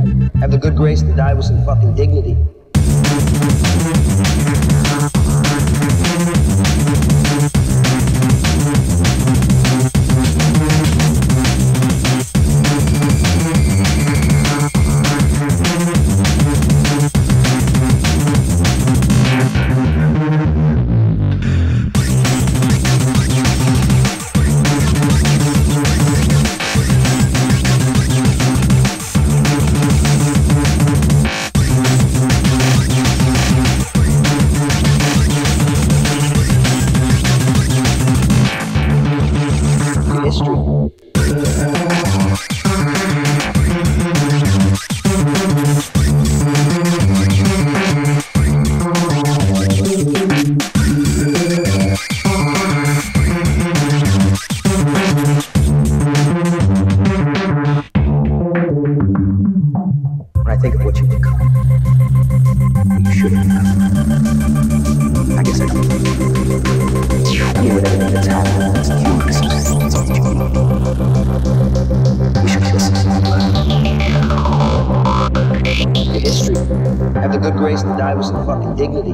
Have the good grace to die with some fucking dignity. History. When I think of what you become, you should have become. I guess I don't. Yeah, with everything that's happened, that's curious. You should listen to your history. Have the good grace to die with some fucking dignity.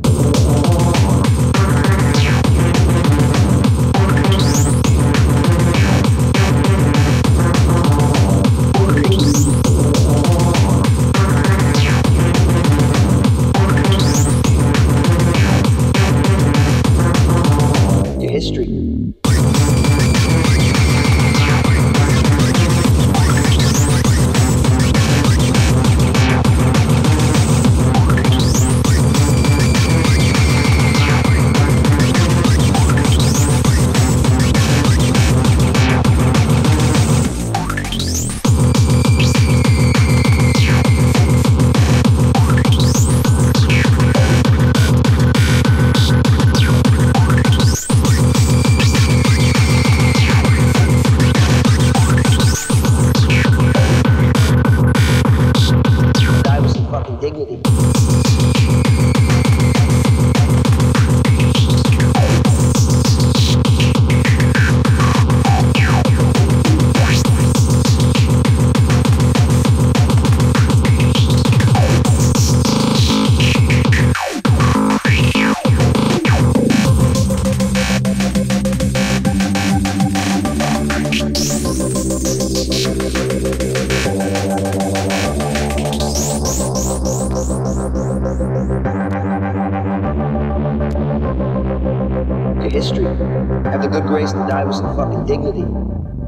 Your history. Dignity. Your history. Have the good grace to die with some fucking dignity.